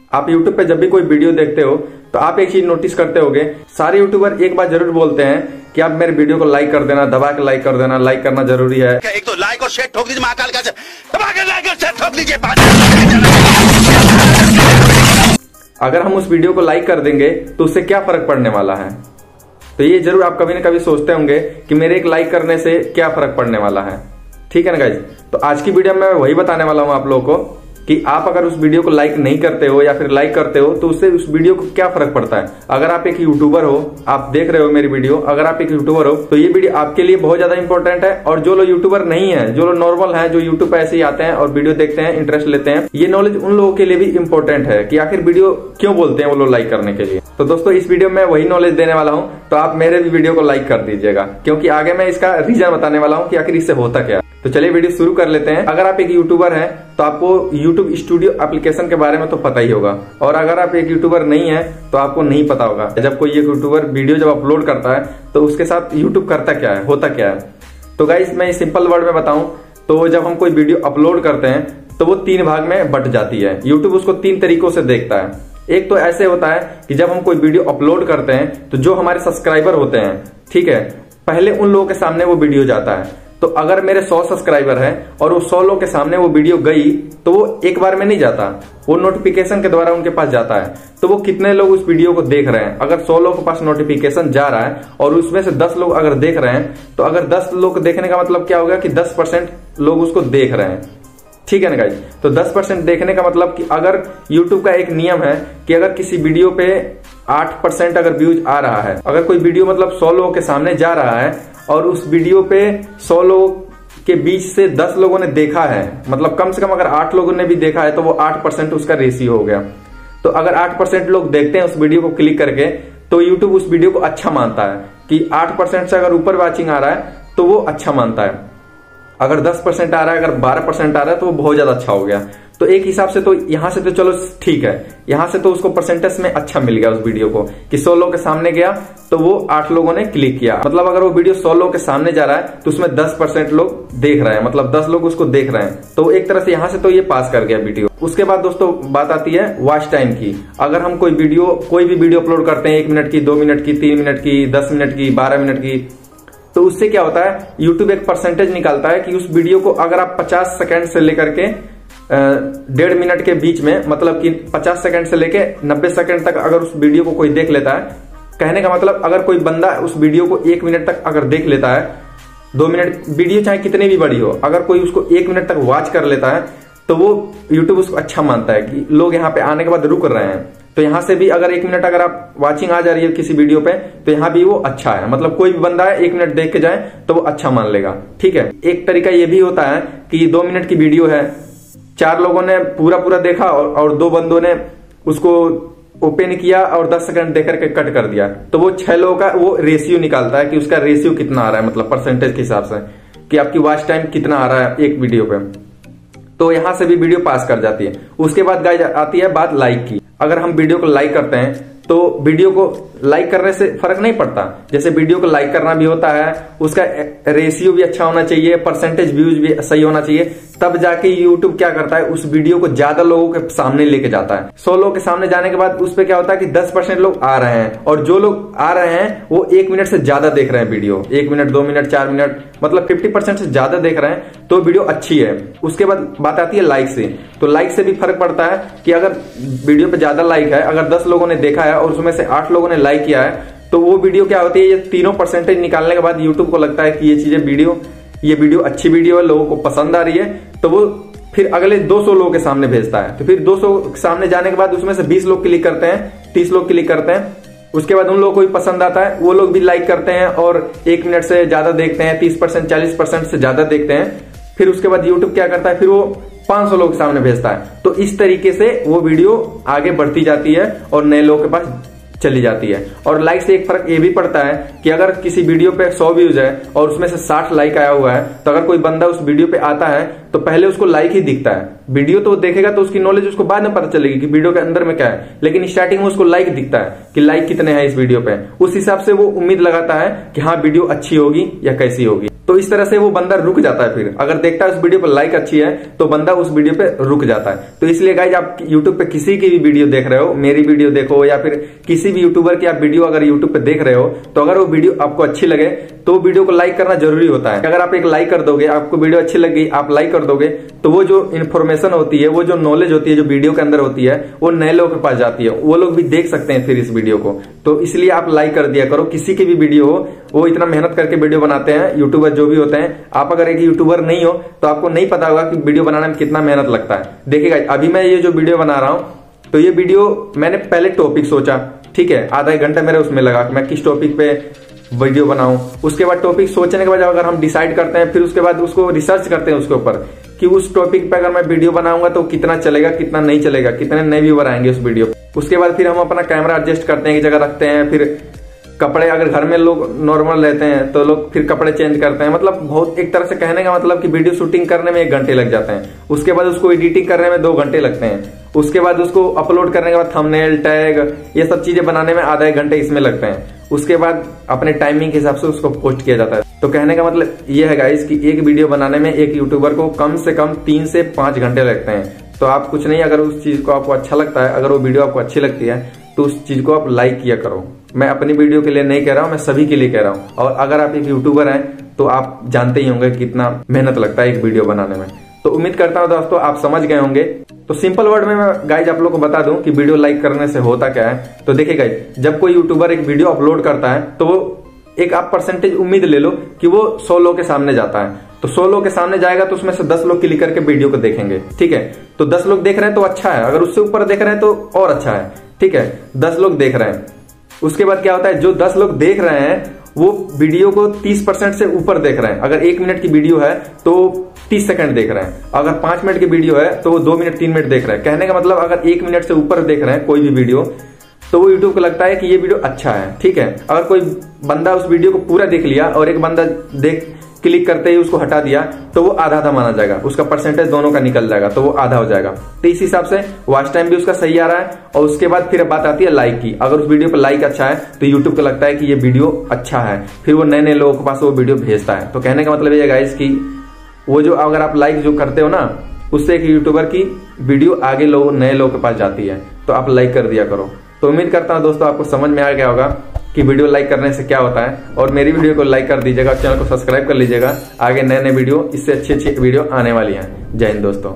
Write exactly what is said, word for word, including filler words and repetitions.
आप यूट्यूब पे जब भी कोई वीडियो देखते हो तो आप एक चीज नोटिस करते होगे, सारे यूट्यूबर एक बात जरूर बोलते हैं कि आप मेरे वीडियो को लाइक कर देना, दबा के लाइक कर देना, लाइक करना जरूरी है। एक तो लाइक और शेयर ठोक दीजिए, महाकाल का दबा के लाइक और शेयर ठोक दीजिए। अगर हम उस वीडियो को लाइक कर देंगे तो उससे क्या फर्क पड़ने वाला है? तो ये जरूर आप कभी ना कभी सोचते होंगे कि मेरे एक लाइक करने से क्या फर्क पड़ने वाला है। ठीक है ना गाइज, तो आज की वीडियो में मैं वही बताने वाला हूं आप लोगों को कि आप अगर उस वीडियो को लाइक नहीं करते हो या फिर लाइक करते हो तो उससे उस वीडियो को क्या फर्क पड़ता है। अगर आप एक यूट्यूबर हो, आप देख रहे हो मेरी वीडियो, अगर आप एक यूट्यूबर हो तो ये वीडियो आपके लिए बहुत ज्यादा इंपॉर्टेंट है। और जो लोग यूट्यूबर नहीं है, जो लोग नॉर्मल है, जो यूट्यूब पे ऐसे ही आते हैं और वीडियो देखते हैं, इंटरेस्ट लेते हैं, ये नॉलेज उन लोगों के लिए भी इंपॉर्टेंट है कि आखिर वीडियो क्यों बोलते हैं वो लोग लाइक करने के लिए। तो दोस्तों इस वीडियो में वही नॉलेज देने वाला हूं, तो आप मेरे भी वीडियो को लाइक कर दीजिएगा, क्योंकि आगे मैं इसका रीजन बताने वाला हूं कि आखिर इससे होता क्या। तो चलिए वीडियो शुरू कर लेते हैं। अगर आप एक यूट्यूबर हैं तो आपको यूट्यूब स्टूडियो एप्लीकेशन के बारे में तो पता ही होगा, और अगर आप एक यूट्यूबर नहीं है तो आपको नहीं पता होगा। जब कोई एक यूट्यूबर वीडियो जब अपलोड करता है तो उसके साथ यूट्यूब करता क्या है, होता क्या है। तो गाइस मैं सिंपल वर्ड में बताऊं तो जब हम कोई वीडियो अपलोड करते हैं तो वो तीन भाग में बट जाती है। यूट्यूब उसको तीन तरीकों से देखता है। एक तो ऐसे होता है कि जब हम कोई वीडियो अपलोड करते हैं तो जो हमारे सब्सक्राइबर होते हैं, ठीक है, पहले उन लोगों के सामने वो वीडियो जाता है। तो अगर मेरे सौ सब्सक्राइबर है और वो सौ लोगों के सामने वो वीडियो गई तो वो एक बार में नहीं जाता, वो नोटिफिकेशन के द्वारा उनके पास जाता है। तो वो कितने लोग उस वीडियो को देख रहे हैं, अगर सौ लोगों के पास नोटिफिकेशन जा रहा है और उसमें से दस लोग अगर देख रहे हैं, तो अगर दस लोग देखने का मतलब क्या होगा कि दस परसेंट लोग उसको देख रहे हैं। ठीक है ना गाइज, तो दस परसेंट देखने का मतलब कि अगर यूट्यूब का एक नियम है कि अगर किसी वीडियो पे आठ परसेंट अगर व्यूज आ रहा है, अगर कोई वीडियो मतलब सौ लोगों के सामने जा रहा है और उस वीडियो पे सौ लोगों के बीच से दस लोगों ने देखा है, मतलब कम से कम अगर आठ लोगों ने भी देखा है तो वो आठ परसेंट उसका रेशियो हो गया। तो अगर आठ परसेंट लोग देखते हैं उस वीडियो को क्लिक करके तो यूट्यूब उस वीडियो को अच्छा मानता है कि आठ परसेंट से अगर ऊपर वॉचिंग आ रहा है तो वो अच्छा मानता है। अगर दस परसेंट आ रहा है, अगर बारह परसेंट आ रहा है तो वो बहुत ज्यादा अच्छा हो गया। तो एक हिसाब से तो यहां से तो चलो ठीक है, यहां से तो उसको परसेंटेज में अच्छा मिल गया उस वीडियो को कि सौ लोगों के सामने गया तो वो आठ लोगों ने क्लिक किया। मतलब अगर वो वीडियो सौ लोगों के सामने जा रहा है तो उसमें दस परसेंट लोग देख रहे हैं, मतलब दस लोग उसको देख रहे हैं। तो एक तरह से यहां से तो ये पास कर गया वीडियो। उसके बाद दोस्तों बात आती है वॉच टाइम की। अगर हम कोई वीडियो कोई भी वीडियो अपलोड करते हैं, एक मिनट की, दो मिनट की, तीन मिनट की, दस मिनट की, बारह मिनट की, तो उससे क्या होता है, यूट्यूब एक परसेंटेज निकालता है कि उस वीडियो को अगर आप पचास सेकंड से लेकर के डेढ़ मिनट के बीच में, मतलब कि पचास सेकंड से लेके नब्बे सेकंड तक अगर उस वीडियो को कोई देख लेता है, कहने का मतलब अगर कोई बंदा उस वीडियो को एक मिनट तक अगर देख लेता है, दो मिनट वीडियो चाहे कितनी भी बड़ी हो, अगर कोई उसको एक मिनट तक वॉच कर लेता है तो वो यूट्यूब उसको अच्छा मानता है कि लोग यहाँ पे आने के बाद रुक रहे हैं। तो यहाँ से भी अगर एक मिनट अगर आप वॉचिंग आ जा रही है किसी वीडियो पे तो यहाँ भी वो अच्छा है, मतलब कोई भी बंदा है एक मिनट देख के जाए तो वो अच्छा मान लेगा। ठीक है, एक तरीका ये भी होता है कि दो मिनट की वीडियो है, चार लोगों ने पूरा पूरा देखा और, और दो बंदों ने उसको ओपन किया और दस सेकंड देख करके कट कर दिया, तो वो छह लोगों का वो रेशियो निकालता है कि उसका रेशियो कितना आ रहा है, मतलब परसेंटेज के हिसाब से कि आपकी वॉच टाइम कितना आ रहा है एक वीडियो पे। तो यहां से भी वीडियो पास कर जाती है। उसके बाद गाइस आती है बात लाइक की। अगर हम वीडियो को लाइक करते हैं तो वीडियो को लाइक करने से फर्क नहीं पड़ता, जैसे वीडियो को लाइक करना भी होता है, उसका रेशियो भी अच्छा होना चाहिए, परसेंटेज व्यूज भी सही होना चाहिए, तब जाके यूट्यूब क्या करता है, उस वीडियो को ज्यादा लोगों के सामने लेके जाता है। सौ लोगों के सामने जाने के बाद उस पे क्या होता है कि दस परसेंट लोग आ रहे हैं, और जो लोग आ रहे हैं वो एक मिनट से ज्यादा देख रहे हैं वीडियो, एक मिनट, दो मिनट, चार मिनट, मतलब फिफ्टी परसेंट से ज्यादा देख रहे हैं, तो वीडियो अच्छी है। उसके बाद बात आती है लाइक से। तो लाइक से भी फर्क पड़ता है कि अगर वीडियो पे ज्यादा लाइक है, अगर दस लोगों ने देखा है और उसमें से आठ लोगों ने लाइक किया है, तो वो वीडियो क्या होती है, ये तीनों परसेंटेज निकालने के बाद यूट्यूब को लगता है कि ये चीजें वीडियो ये वीडियो अच्छी वीडियो है, लोगों को पसंद आ रही है, तो वो फिर अगले दो सौ लोगों के सामने भेजता है। तो फिर दो सौ के सामने जाने के बाद उसमें से बीस लोग क्लिक करते हैं, तीस लोग क्लिक करते हैं, उसके बाद उन लोगों को भी पसंद आता है, वो लोग भी लाइक करते हैं और एक मिनट से ज्यादा देखते हैं, तीस परसेंट चालीस परसेंट से ज्यादा देखते हैं। फिर उसके बाद यूट्यूब क्या करता है, फिर वो पांच सौ लोग के सामने भेजता है। तो इस तरीके से वो वीडियो आगे बढ़ती जाती है और नए लोगों के पास चली जाती है। और लाइक से एक फर्क ये भी पड़ता है कि अगर किसी वीडियो पे सौ व्यूज है और उसमें से साठ लाइक आया हुआ है, तो अगर कोई बंदा उस वीडियो पे आता है तो पहले उसको लाइक ही दिखता है। वीडियो तो वो देखेगा तो उसकी नॉलेज उसको बाद में पता चलेगी कि वीडियो के अंदर में क्या है, लेकिन स्टार्टिंग में उसको लाइक दिखता है कि लाइक कितने हैं इस वीडियो पे। उस हिसाब से वो उम्मीद लगाता है कि हाँ वीडियो अच्छी होगी या कैसी होगी। तो इस तरह से वो बंदा रुक जाता है। फिर अगर देखता है उस वीडियो पर लाइक अच्छी है तो बंदा उस वीडियो पे रुक जाता है। तो इसलिए गाइज आप यूट्यूब पे किसी की भी वीडियो देख रहे हो, मेरी वीडियो देखो या फिर किसी भी यूट्यूबर की आप वीडियो अगर यूट्यूब पे देख रहे हो, तो अगर वो वीडियो आपको अच्छी लगे तो वीडियो को लाइक करना जरूरी होता है। अगर आप एक लाइक कर दोगे, आपको वीडियो अच्छी लग गई, आप लाइक कर दोगे, तो वो जो इन्फॉर्मेशन होती है, वो जो नॉलेज होती है जो वीडियो के अंदर होती है, वो नए लोगों के पास जाती है, वो लोग भी देख सकते हैं फिर इस वीडियो को। तो इसलिए आप लाइक कर दिया करो। किसी की भी वीडियो हो, वो इतना मेहनत करके वीडियो बनाते हैं, यूट्यूबर जो भी होते हैं। आप अगर एक यूट्यूबर नहीं हो तो आपको नहीं पता होगा कि वीडियो बनाने में कितना मेहनत लगता है। देखिएगा अभी मैं ये जो वीडियो बना रहा हूं, तो ये वीडियो मैंने पहले टॉपिक सोचा, ठीक है, आधा एक घंटा मेरे उसमें लगा कि मैं किस टॉपिक पे वीडियो बनाऊं। उसके बाद टॉपिक सोचने के बाद अगर हम डिसाइड करते हैं, फिर उसके बाद उसको रिसर्च करते हैं उसके ऊपर कि उस टॉपिक पे अगर मैं वीडियो बनाऊंगा तो कितना चलेगा, कितना नहीं चलेगा, कितने नए व्यूअर आएंगे उस वीडियो। उसके बाद फिर हम अपना कैमरा एडजस्ट करते हैं, एक जगह रखते हैं, फिर कपड़े अगर घर में लोग नॉर्मल रहते हैं तो लोग फिर कपड़े चेंज करते हैं। मतलब बहुत एक तरह से कहने का मतलब कि वीडियो शूटिंग करने में एक घंटे लग जाते हैं, उसके बाद उसको एडिटिंग करने में दो घंटे लगते हैं, उसके बाद उसको अपलोड करने के बाद थंबनेल, टैग, ये सब चीजें बनाने में आधा एक घंटे इसमें लगते हैं। उसके बाद अपने टाइमिंग के हिसाब से उसको पोस्ट किया जाता है। तो कहने का मतलब ये है गाइस कि एक वीडियो बनाने में एक यूट्यूबर को कम से कम तीन से पांच घंटे लगते हैं। तो आप कुछ नहीं, अगर उस चीज को आपको अच्छा लगता है, अगर वो वीडियो आपको अच्छी लगती है, तो उस चीज को आप लाइक किया करो। मैं अपनी वीडियो के लिए नहीं कह रहा हूं, मैं सभी के लिए कह रहा हूं। और अगर आप एक यूट्यूबर हैं तो आप जानते ही होंगे कितना मेहनत लगता है एक वीडियो बनाने में। तो उम्मीद करता हूं दोस्तों आप समझ गए होंगे। तो सिंपल वर्ड में मैं गाइज आप लोग को बता दूं कि वीडियो लाइक करने से होता क्या है। तो देखिए गाइज, जब कोई यूट्यूबर एक वीडियो अपलोड करता है तो वो एक आप परसेंटेज उम्मीद ले लो कि वो सौ लोग के सामने जाता है। तो सौ लोग के सामने जाएगा तो उसमें से दस लोग क्लिक करके वीडियो को देखेंगे, ठीक है। तो दस लोग देख रहे हैं तो अच्छा है, अगर उससे ऊपर देख रहे हैं तो और अच्छा है, ठीक है। दस लोग देख रहे हैं, उसके बाद क्या होता है, जो दस लोग देख रहे हैं वो वीडियो को तीस परसेंट से ऊपर देख रहे हैं। अगर एक मिनट की वीडियो है तो तीस सेकंड देख रहे हैं, अगर पांच मिनट की वीडियो है तो वो दो मिनट तीन मिनट देख रहे हैं। कहने का मतलब अगर एक मिनट से ऊपर देख रहे हैं कोई भी वीडियो तो वो यूट्यूब को लगता है कि ये वीडियो अच्छा है, ठीक है। अगर कोई बंदा उस वीडियो को पूरा देख लिया और एक बंदा देख क्लिक करते ही उसको हटा दिया तो वो आधा आधा माना जाएगा, उसका परसेंटेज दोनों का निकल जाएगा, तो वो आधा हो जाएगा। तो इस हिसाब से वॉच टाइम भी उसका सही आ रहा है। और उसके बाद फिर बात आती है लाइक की। अगर उस वीडियो पर लाइक अच्छा है तो यूट्यूब को लगता है कि ये वीडियो अच्छा है, फिर वो नए नए लोगों के पास वो वीडियो भेजता है। तो कहने का मतलब ये गाइस कि वो जो अगर आप लाइक जो करते हो ना, उससे एक यूट्यूबर की वीडियो आगे लोग नए लोगों के पास जाती है। तो आप लाइक कर दिया करो। तो उम्मीद करता हूं दोस्तों आपको समझ में आ गया होगा कि वीडियो लाइक करने से क्या होता है। और मेरी वीडियो को लाइक कर दीजिएगा, चैनल को सब्सक्राइब कर लीजिएगा। आगे नए नए वीडियो, इससे अच्छी अच्छी वीडियो आने वाली हैं। जय हिंद दोस्तों।